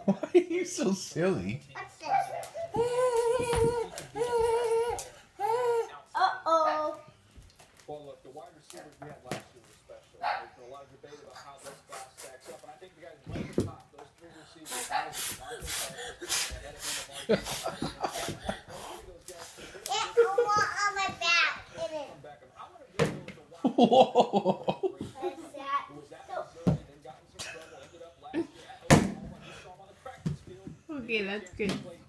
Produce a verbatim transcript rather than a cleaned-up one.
Why are you so silly? What's this? Uh-oh. Well, look, the wide receivers we had last year were special. There's been a lot of debate about how this class stacks up, and I think the guys right at the top, those three receivers, guys with DeVonta Parker, ahead of him, It's a lot on my back. It is. I want to give those a watch. Whoa. What's that? Who was that resilient and got in some trouble, ended up last year at Oklahoma. You saw him on the practice field. Okay, that's good. Played